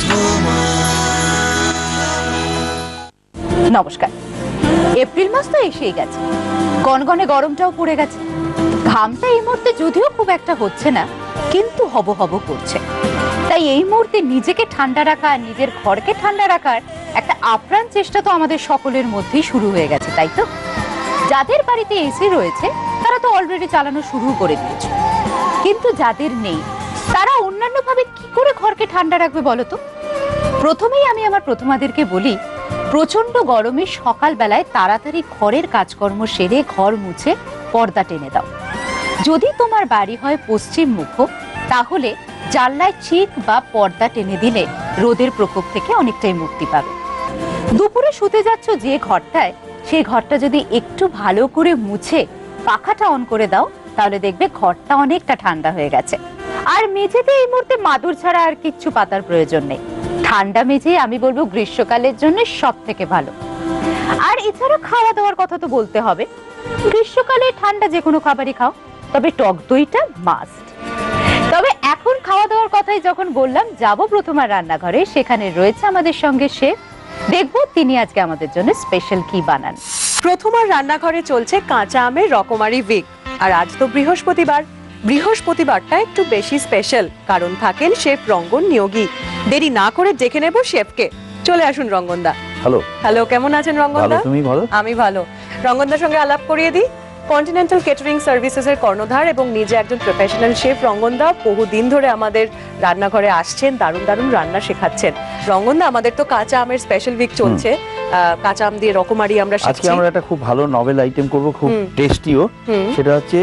নমস্কার। এপ্রিল মাস তো এসেই গেছে, গনগনে গরমটাও পড়ে গেছে। ঘামটা এই মুহূর্তে যদিও খুব একটা হচ্ছে না, কিন্তু হব হব করছে। তাই এই মুহূর্তে নিজেকে ঠান্ডা রাখা আর নিজের ঘরকে ঠান্ডা রাখার একটা আপ্রাণ চেষ্টা তো আমাদের সকলের মধ্যেই শুরু হয়ে গেছে, তাই তো? যাদের বাড়িতে এসি রয়েছে তারা তো অলরেডি চালানো শুরু করে দিয়েছে, কিন্তু যাদের নেই তারা অন্যান্যভাবে কি করে ঘরকে ঠান্ডা রাখবে বলো তো? প্রথমেই আমি আমার প্রথমাদেরকে বলি, প্রচন্ড গরমে সকালবেলায় তাড়াতাড়ি ঘরের কাজকর্ম সেরে ঘর মুছে পর্দা টেনে দাও। যদি তোমার বাড়ি হয় পশ্চিম মুখ, তাহলে জানলায় চিক বা পর্দা টেনে দিলে রোদের প্রকোপ থেকে অনেকটাই মুক্তি পাবে। দুপুরে শুতে যাচ্ছ যে ঘরটায়, সেই ঘরটা যদি একটু ভালো করে মুছে পাখাটা অন করে দাও, তাহলে দেখবে ঘরটা অনেকটা ঠান্ডা হয়ে গেছে। আর মেঝেতে এই মুহূর্তে মাদুর ছাড়া আর কিচ্ছু পাতার প্রয়োজন নেই। ঠান্ডা মেঝে আমি বলবো গ্রীষ্মকালের জন্য সব থেকে ভালো। আর এছাড়া খাওয়া দাওয়ার কথা তো বলতে হবে। গ্রীষ্মকালে ঠান্ডা যে কোনো খাবারই খাও, তবে টক দইটা মাস্ট। তবে এখন খাওয়া দাওয়ার কথাই যখন বললাম, যাব প্রথমার রান্নাঘরে, সেখানে রয়েছে আমাদের সঙ্গে শেফ। দেখবো তিনি আজকে আমাদের জন্য স্পেশাল কি বানান। প্রথমার রান্নাঘরে চলছে কাঁচা আমের রকমারি উইক। আর আজ তো বৃহস্পতিবার, বৃহস্পতিবারটা একটু বেশি স্পেশাল, কারণ থাকেন শেফ রঙ্গন নিয়োগী। দেরি না করে ডেকে নেব শেফকে। চলে আসুন রঙ্গনদা। হ্যালো হ্যালো, কেমন আছেন রঙ্গনদা? তুমি ভালো? আমি ভালো। রঙ্গনদার সঙ্গে আলাপ করিয়ে দিই, কন্টিনেন্টাল কেটারিং সার্ভিসেসের কর্ণধার এবং নিজে একজন প্রফেশনাল শেফ রঙ্গনদা। বহুদিন ধরে আমাদের রান্নাঘরে আসছেন, দারুণ দারুণ রান্না শেখাচ্ছেন। রঙ্গনদা, আমাদের তো কাঁচা আমের স্পেশাল উইক চলছে। কাঁচা আম দিয়ে রকমারি আমরা শিখছি। আজকে আমরা একটা খুব ভালো নভেল আইটেম করব, খুব টেস্টিও। সেটা হচ্ছে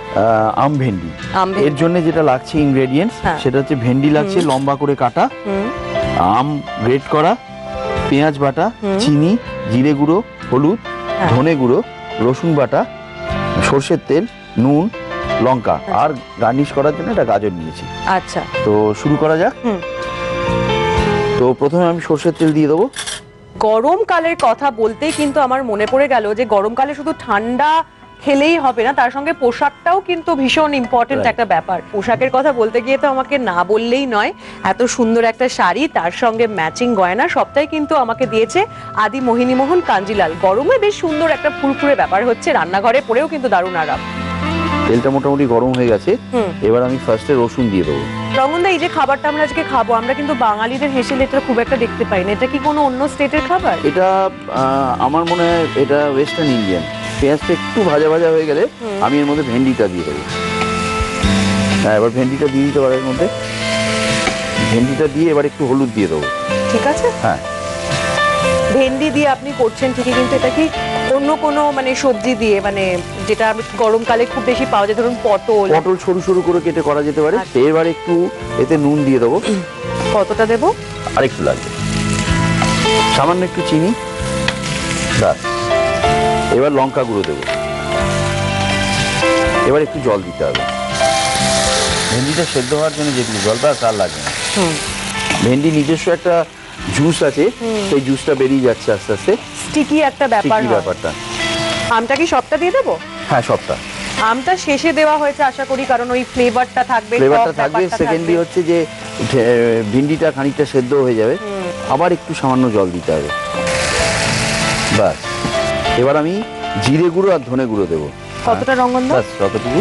আম ভেন্ডি। এর জন্য যেটা লাগছে ইনগ্রেডিয়েন্টস, সেটা হচ্ছে ভেন্ডি লাগছে লম্বা করে কাটা, আম গ্রেট করা, পেঁয়াজ বাটা, চিনি, জিরে গুঁড়ো, হলুদ, ধনে গুঁড়ো, রসুন বাটা, সর্ষের তেল, নুন, লঙ্কা, আর গার্নিশ করার জন্য একটা গাজর নিয়েছি। আচ্ছা, তো শুরু করা যাক। তো প্রথমে আমি সর্ষের তেল দিয়ে দেবো। গরমকালের কথা বলতেই কিন্তু আমার মনে পড়ে গেল যে গরমকালে শুধু ঠান্ডা খেলেই হবে না, তার সঙ্গে পোশাকটাও কিন্তু ভীষণ ইম্পর্টেন্ট একটা ব্যাপার। পোশাকের কথা বলতে গিয়ে তো আমাকে না বললেই নয়। এত সুন্দর একটা শাড়ি, তার সঙ্গে ম্যাচিং গয়না, সবটাই কিন্তু আমাকে দিয়েছে আদি মোহিনীমোহন কাঞ্জিলাল। গরমে বেশ সুন্দর একটা ফুরফুরে ব্যাপার হচ্ছে, রান্নাঘরে পড়েও কিন্তু দারুণ আরাম। তেলটা মোটামুটি গরম হয়ে গেছে, এবার আমি ফার্স্টে রসুন দিয়ে দেবো। রঙ্গনদা, এই যে খাবারটা আমরা আজকে খাবো, আমরা কিন্তু বাঙালিদের হেসেল এটা খুব একটা দেখতে পাই না। এটা কি কোনো অন্য স্টেটের খাবার? এটা আমার মনে হয় এটা ওয়েস্টার্ন ইন্ডিয়ান। পেঁয়াজটা একটু ভাজা ভাজা হয়ে গেলে আমি এর মধ্যে ভেন্ডিটা দিয়ে দেবো। হ্যাঁ, এবার ভেন্ডিটা দিয়ে দিতে পারে এর মধ্যে। ভেন্ডিটা দিয়ে এবার একটু হলুদ দিয়ে দেবো। ঠিক আছে। হ্যাঁ, ভেন্ডি দিয়ে আপনি করছেন ঠিকই, কিন্তু এটা কি অন্য কোনো মানে সবজি দিয়ে, মানে যেটা গরমকালে খুব বেশি পাওয়া যায়, ধরুন পটল? পটল সরু সরু করে কেটে করা যেতে পারে। এবার একটু এতে নুন দিয়ে দেবো। কতটা দেবো? আর একটু লাগবে, সামান্য একটু চিনি, ব্যাস। এবার লঙ্কা গুঁড়ো দেবো। এবার একটু জল দিতে হবে। ভেন্ডিটা সেদ্ধ হওয়ার জন্য যেটুকু জল, ব্যাস, আর লাগবে না। ভেন্ডি নিজস্ব একটা জুস আছে, সেই জুসটা বেরিয়ে যাচ্ছে আস্তে আস্তে। স্টিকি একটা ব্যাপারটা। আমটা কি সবটা দিয়ে দেবো? হ্যাঁ, সবটা। আমটা শেষে দেওয়া হয়েছে আশা করি, কারণ ওই ফ্লেভারটা থাকবে। সেকেন্ডলি হচ্ছে যে ভিন্ডিটা খানিকটা সেদ্ধ হয়ে যাবে, আবার একটু সামান্য জল দিতে হবে, ব্যাস। এবার আমি জিরে গুঁড়ো আর ধনে গুঁড়ো দেবো। কতটা রঙ্গনদা? ব্যাস, ততটুকু।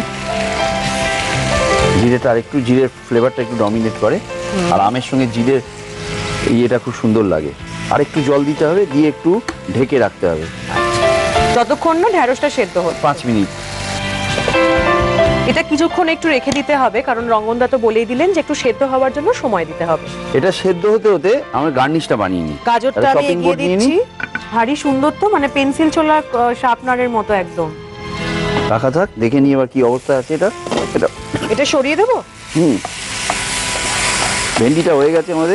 জিরেটা আর একটু, জিরের ফ্লেভারটা একটু ডমিনেট করে, আর আমের সঙ্গে জিরের ইয়েটা খুব সুন্দর লাগে। আর একটু জল দিতে হবে, দিয়ে একটু ঢেকে রাখতে হবে যতক্ষণ না ঢেঁড়সটা সেদ্ধ হয়। 5 মিনিট। এটা কিছুক্ষণ একটু রেখে দিতে হবে, কারণ রঙ্গনদা তো বলেই দিলেন যে একটু সেদ্ধ হওয়ার জন্য সময় দিতে হবে। এটা সেদ্ধ হতে হতে আমি গার্নিশটা বানিয়ে নিই। গাজরটা আমি এগিয়ে দিচ্ছি। ভারী সুন্দর তো, মানে পেন্সিল ছোলা শার্পনারের মতো একদম। রাখা থাক, দেখে নিই এবার কি অবস্থা আছে। এটা সরিয়ে দেবো। ভেন্ডিটা হয়ে গেছে আমাদের।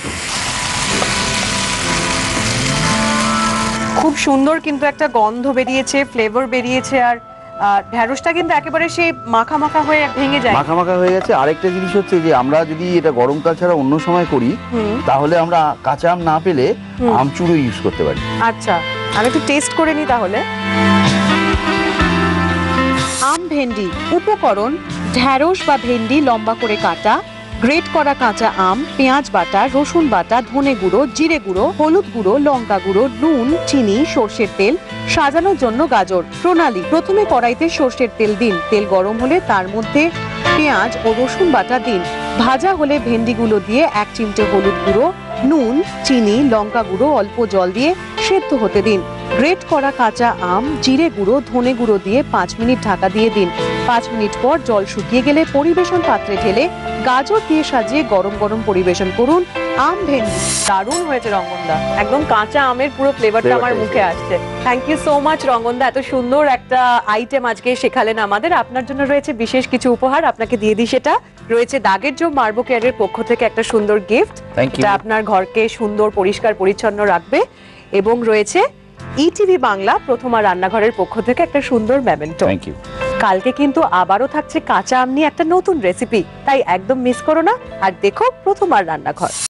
খুব সুন্দর কিন্তু একটা গন্ধ বেরিয়েছে, ফ্লেভার বেরিয়েছে। আর ঢেঁড়সটা কিন্তু একেবারে সেই মাখা মাখা হয়ে ভেঙে যায়, মাখা মাখা হয়ে গেছে। আরেকটা জিনিস হচ্ছে যে আমরা যদি এটা গরমকাল ছাড়া অন্য সময় করি, তাহলে আমরা কাঁচা আম না পেলে আমচুরও ইউজ করতে পারি। আচ্ছা, আমি একটু টেস্ট করে নিই তাহলে। আম ভেন্ডি উপকরণ: ঢেঁড়স বা ভেন্ডি লম্বা করে কাটা, গ্রেট করা কাঁচা আম, পেঁয়াজ বাটা, রসুন বাটা, ধনে গুঁড়ো, জিরে গুঁড়ো, হলুদ গুঁড়ো, লঙ্কা গুঁড়ো, নুন, চিনি, সর্ষের তেল, সাজানোর জন্য গাজর। প্রণালী: প্রথমে কড়াইতে সর্ষের তেল দিন, তেল গরম হলে তার মধ্যে পেঁয়াজ ও রসুন বাটা দিন। ভাজা হলে ভেন্ডিগুলো দিয়ে 1 চিমটে হলুদ গুঁড়ো, নুন, চিনি, লঙ্কা গুঁড়ো, অল্প জল দিয়ে সেদ্ধ হতে দিন। গ্রেট করা কাঁচা আম, জিরে গুঁড়ো, ধনে গুঁড়ো দিয়ে 5 মিনিট ঢাকা দিয়ে দিন। 5 মিনিট পর জল শুকিয়ে গেলে পরিবেশন পাত্রে ঢেলে গাজর দিয়ে সাজিয়ে গরম গরম পরিবেশন করুন। আম ভেন্ডি দারুণ হয়েছে রঙ্গনদা, একদম কাঁচা আমের পুরো ফ্লেভারটা আমার মুখে আসছে। থ্যাংক ইউ সো মাচ রঙ্গনদা, এত সুন্দর একটা আইটেম আজকে শেখালেন আমাদের। আপনার জন্য রয়েছে বিশেষ কিছু উপহার, আপনাকে দিয়ে দিই। সেটা রয়েছে দাগের জো মার্বো কেয়ারের পক্ষ থেকে একটা সুন্দর গিফট, এটা আপনার ঘরকে সুন্দর পরিষ্কার পরিচ্ছন্ন রাখবে। এবং রয়েছে ইটিভি বাংলা প্রথমা রান্নাঘরের পক্ষ থেকে একটা সুন্দর মেমেন্টো। Thank you. কালকে কিন্তু আবারও থাকছে কাঁচা আম নিয়ে একটা নতুন রেসিপি, তাই একদম মিস করো না আর দেখো প্রথমার রান্নাঘর।